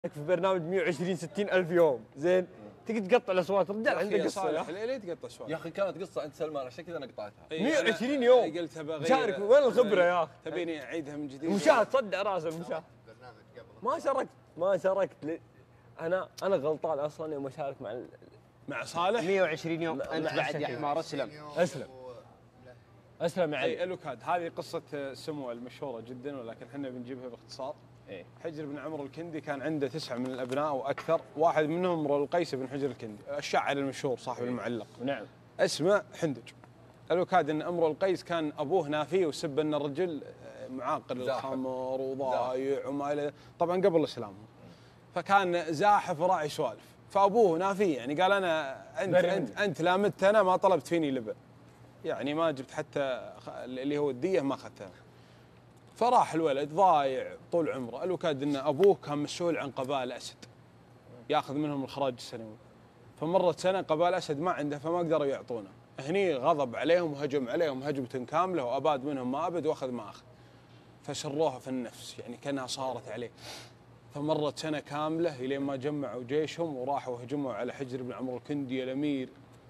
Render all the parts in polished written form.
في برنامج 120 60 ألف يوم زين تقعد تقطع الاصوات رجال عنده قصه صالح ليه تقطع اصوات يا اخي كانت قصه عند سلمان عشان كذا انا قطعتها 120 يوم قلت بغير شارك وين الخبره يا اخي تبيني اعيدها من جديد المشاهد صدع راس المشاهد ما شاركت انا غلطان اصلا يوم اشارك مع صالح 120 يوم انت بعد يا حمار اسلم يعني الوكاد هذه قصه سمو المشهوره جدا ولكن احنا بنجيبها باختصار. حجر بن عمرو الكندي كان عنده 9 من الابناء واكثر، واحد منهم امرؤ القيس بن حجر الكندي الشاعر المشهور صاحب المعلق. نعم. اسمه حندج. الوكاد ان امرؤ القيس كان ابوه نافي وسب ان الرجل معاقل للخمر وضايع وما الى، طبعا قبل الاسلام. فكان زاحف وراعي سوالف، فابوه نافي يعني قال انا انت لا مت انا ما طلبت فيني لبن. يعني ما جبت حتى اللي هو الديه ما اخذتها. فراح الولد ضايع طول عمره. الوكاد ان ابوه كان مسؤول عن قبائل اسد ياخذ منهم الخراج السنوي. فمرت سنه قبائل اسد ما عنده فما قدروا يعطونه. هني غضب عليهم وهجم عليهم هجمه كامله واباد منهم ما ابد واخذ ما اخذ. فشروها في النفس يعني كانها صارت عليه. فمرت سنه كامله الين ما جمعوا جيشهم وراحوا هجموا على حجر بن عمرو الكندي الامير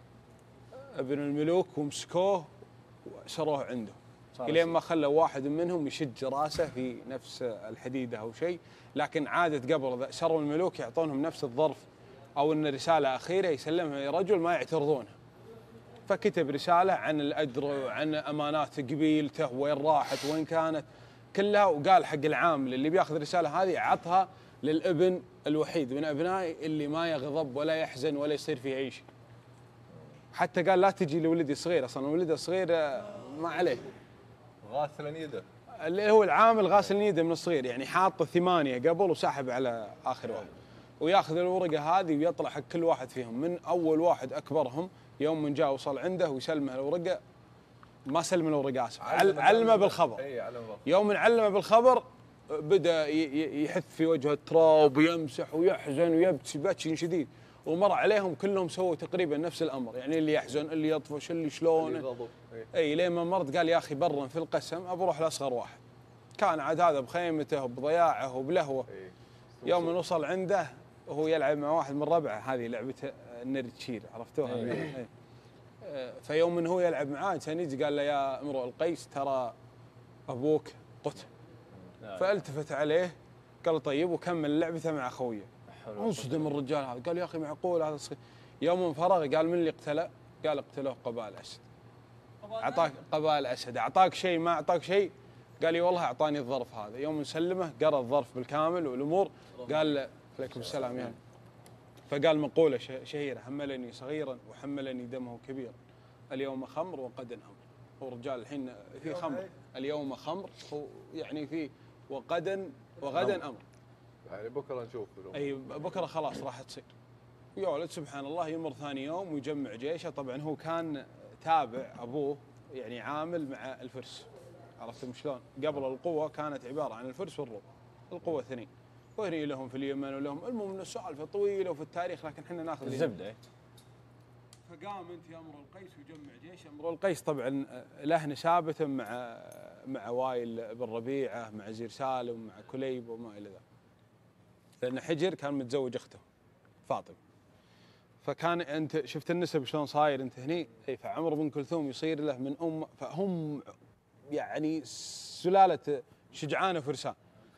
ابن الملوك ومسكوه وسروه عنده. الين ما خلوا واحد منهم يشج راسه في نفس الحديده او شيء، لكن عاده قبل اذا سروا الملوك يعطونهم نفس الظرف او ان رساله اخيره يسلمها لرجل ما يعترضونها. فكتب رساله عن الاجر وعن امانات قبيلته وين راحت وين كانت كلها، وقال حق العامل اللي بياخذ الرساله هذه عطها للابن الوحيد من ابنائي اللي ما يغضب ولا يحزن ولا يصير فيه اي شيء. حتى قال لا تجي لولدي صغير، اصلا ولده صغير ما عليه. غاسل يده اللي هو العامل غاسل يده من الصغير، يعني حاط 8 قبل وساحب على اخر واحد. وياخذ الورقه هذه ويطلع حق كل واحد فيهم من اول واحد اكبرهم يوم من جاء وصل عنده ويسلمه الورقه. ما سلم الورقه اسف، علمه بالخبر. يوم من علمه بالخبر بدا يحث في وجه التراب ويمسح ويحزن ويبكي بكي شديد. ومر عليهم كلهم سووا تقريبا نفس الامر، يعني اللي يحزن اللي يطفش اللي شلون اي لين ما مرت قال يا اخي برا في القسم ابروح لاصغر واحد. كان عاد هذا بخيمته وبضياعه وبلهوه. يوم من وصل عنده وهو يلعب مع واحد من ربعه، هذه لعبه النردشير عرفتوها؟ فيوم من هو يلعب معاه كان يجي قال له يا امرؤ القيس ترى ابوك قتل. فالتفت عليه قال طيب وكمل لعبته مع خويه. انصدم الرجال هذا قال يا اخي معقول هذا صغير. يوم فرغ قال من اللي قتله؟ قال اقتلوه قبائل اسد. اعطاك قبائل اسد، اعطاك شيء ما اعطاك شيء؟ قال لي والله اعطاني الظرف هذا. يوم نسلمه قرا الظرف بالكامل والامور قال عليكم السلام يعني. فقال مقوله شهيره حملني صغيرا وحملني دمه كبيرا اليوم خمر وغدا امر. هو الرجال الحين في خمر اليوم خمر يعني في وغدا امر. يعني بكره نشوف اي بكره خلاص راح تصير. يا ولد سبحان الله يمر ثاني يوم ويجمع جيشه. طبعا هو كان تابع ابوه يعني عامل مع الفرس، عرفتم شلون؟ قبل القوه كانت عباره عن الفرس والروم، القوه اثنين، وهني لهم في اليمن ولهم المهم من السالفه طويله وفي التاريخ لكن احنا ناخذ الزبده. فقام انت يا امرؤ القيس وجمع جيش. امرؤ القيس طبعا له نسابه مع وايل بن ربيعه مع زير سالم مع كليب وما الى ذلك، لأن حجر كان متزوج أخته فاطمة. فكان أنت شفت النسب شلون صاير أنت هني. أي فعمر بن كلثوم يصير له من فهم يعني سلالة شجعان وفرسان.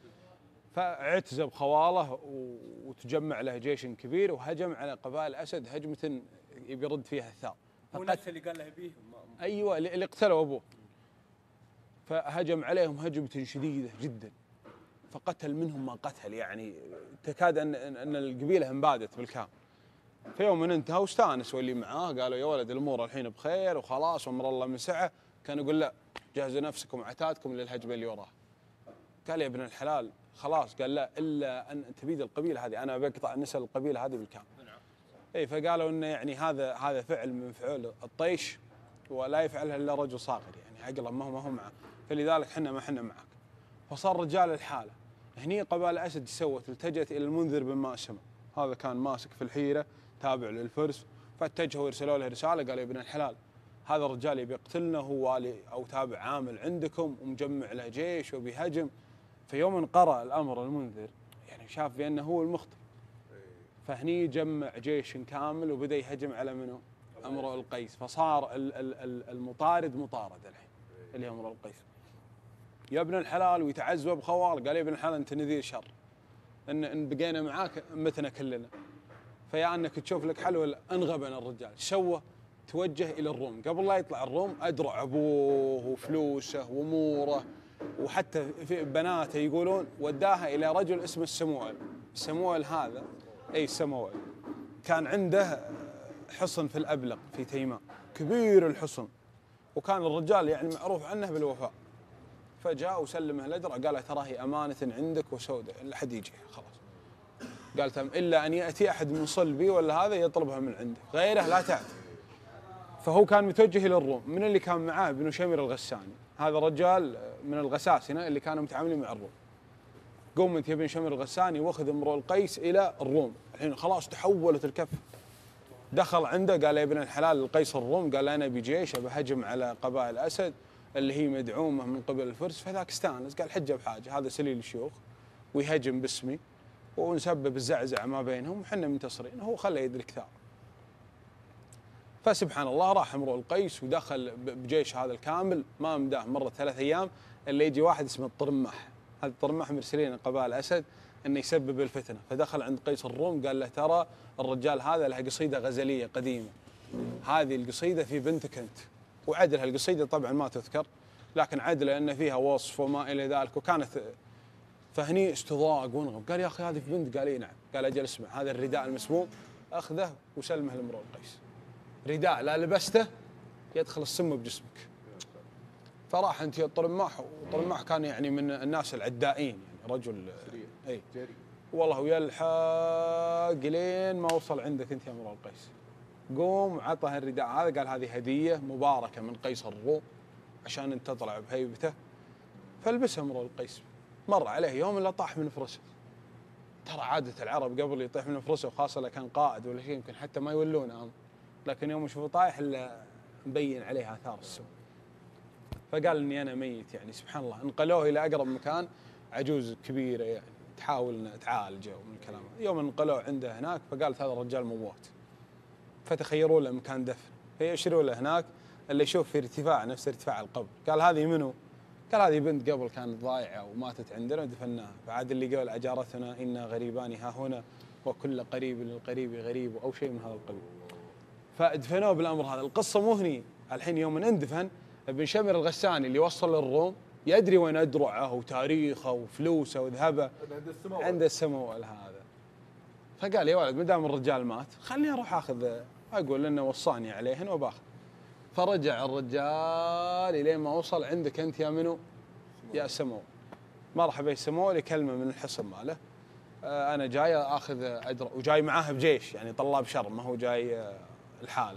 فاعتزب خواله وتجمع له جيش كبير وهجم على قبائل أسد هجمة يرد فيها الثار. هو نفس اللي قال له بيه. أيوة اللي قتلوا أبوه. فهجم عليهم هجمة شديدة جدا. فقتل منهم ما قتل، يعني تكاد ان القبيله انبادت بالكامل. في يوم من انتهى واستانس واللي معاه قالوا يا ولد الامور الحين بخير وخلاص وامر الله من سعه. كان يقول لا جهزوا نفسكم وعتادكم للهجمه اللي وراها. قال يا ابن الحلال خلاص. قال لا الا ان تبيد القبيله هذه، انا بقطع نسل القبيله هذه بالكامل. اي فقالوا انه يعني هذا فعل من فعول الطيش ولا يفعلها الا رجل صاغر، يعني عقله ما هو معه، فلذلك احنا ما احنا معك. فصار رجال الحاله. هني قبائل اسد سوت التجت الى المنذر بن ماسمه، هذا كان ماسك في الحيره تابع للفرس. فاتجهوا يرسلوا له رساله قالوا يا ابن الحلال هذا الرجال يبي يقتلنا، هو والي او تابع عامل عندكم ومجمع له جيش وبيهجم. في يوم قرأ الامر المنذر يعني يعني شاف بانه هو المخطئ. فهني جمع جيش كامل وبدا يهجم على منو؟ امرؤ القيس. فصار المطارد مطارد الحين اللي هو امرؤ القيس. يا ابن الحلال ويتعزوه بخوال. قال يا ابن الحلال انت نذير شر، ان بقينا معاك متنا كلنا، فيا انك تشوف لك حل ولا انغبنا الرجال. سوى توجه الى الروم. قبل لا يطلع الروم ادرع ابوه وفلوسه واموره وحتى في بناته يقولون وداها الى رجل اسمه السموئل. السموئل هذا السموئل كان عنده حصن في الابلق في تيماء كبير الحصن، وكان الرجال يعني معروف عنه بالوفاء. فجاء وسلمه الادرع قال ترى هي امانه عندك وسودة الا حد يجي خلاص. قال تم الا ان ياتي احد من صلبي ولا هذا يطلبها من عندك، غيره لا تاتي. فهو كان متوجه الى الروم. من اللي كان معاه؟ بن شمر الغساني، هذا رجال من الغساسنه اللي كانوا متعاملين مع الروم. قوم انت يا بن شمر الغساني واخذ امرؤ القيس الى الروم. الحين خلاص تحولت الكفه. دخل عنده قال يا ابن الحلال القيس الروم، قال انا بجيش بهجم على قبائل اسد اللي هي مدعومه من قبل الفرس. فذاك استانس قال حجه بحاجه، هذا سليل الشيوخ ويهجم باسمي ونسبب الزعزعه ما بينهم وحنا منتصرين، هو خله يدرك ثار. فسبحان الله راح امرؤ القيس ودخل بجيش هذا الكامل. ما مداه مره 3 أيام الا يجي واحد اسمه الطرماح. هذا الطرماح مرسلين قبائل اسد انه يسبب الفتنه. فدخل عند قيس الروم قال له ترى الرجال هذا له قصيده غزليه قديمه، هذه القصيده في بنتك انت. وعدلها القصيده طبعا ما تذكر، لكن عدله ان فيها وصف وما الى ذلك. وكانت فهني استضاق وانغم. قال يا اخي هذه في بنت؟ قال اي نعم. قال اجل اسمع، هذا الرداء المسموم اخذه وسلمه لامرؤ القيس. رداء لا لبسته يدخل السم بجسمك. فراح انت يا الطرماح. وطرماح كان يعني من الناس العدائين، يعني رجل اي والله ويلحق لين ما وصل عندك انت يا امرؤ القيس. قوم عطه الرداء هذا، قال هذه هديه مباركه من قيس الروم عشان انت تطلع بهيبته. فلبسها امرؤ القيس. مر عليه يوم الا طاح من فرسه. ترى عاده العرب قبل يطيح من فرسه، وخاصه لو كان قائد ولا شيء يمكن حتى ما يولونه امر، لكن يوم يشوفه طايح الا مبين عليه اثار السم. فقال اني انا ميت. يعني سبحان الله انقلوه الى اقرب مكان، عجوز كبيره يعني تحاول تعالجه ومن الكلام. يوم انقلوه عنده هناك فقالت هذا الرجال موات. فتخيروا له مكان دفن، فيشروا له هناك اللي يشوف في ارتفاع نفس ارتفاع القبر. قال هذه منو؟ قال هذه بنت قبل كانت ضايعه وماتت عندنا ودفناها. فعاد اللي قال اجارتنا انا غريبان ها هنا وكل قريب للقريب غريب او شيء من هذا القبيل. فدفنوه بالامر هذا. القصه مو هني الحين. يوم اندفن ابن شمر الغساني اللي وصل للروم يدري وين ادرعه وتاريخه وفلوسه وذهبه عند السموئل هذا. فقال يا ولد ما دام الرجال مات خليني اروح اخذ، اقول انه وصاني عليهن وباخذ. فرجع الرجال الين ما وصل عندك انت يا منو؟ يا سموئل. مرحبا يا سموئل. كلمه من الحصن ماله انا جاي اخذ ادرع، وجاي معاه بجيش يعني طلاب شر، ما هو جاي الحاله.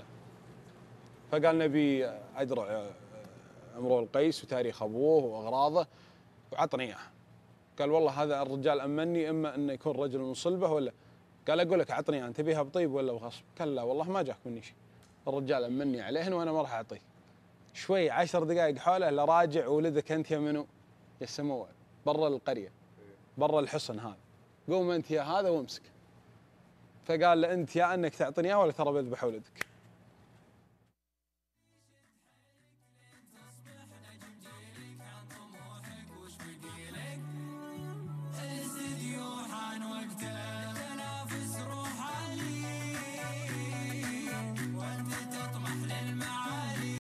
فقال نبي ادرع امرؤ القيس وتاريخ ابوه واغراضه وعطني اياه. قال والله هذا الرجال امني اما انه يكون رجل من صلبه ولا. قال اقول لك عطني اياه، تبيها بطيب ولا بغصب؟ قال لا والله ما جاك مني شيء، الرجال امني عليهن وانا ما راح اعطيه. شوي 10 دقائق حوله لا راجع ولدك انت يا منو؟ يا سموئل برا القريه برا الحصن هذا. قوم انت يا هذا وامسك. فقال له انت يا انك تعطيني اياه ولا ترى بذبح ولدك.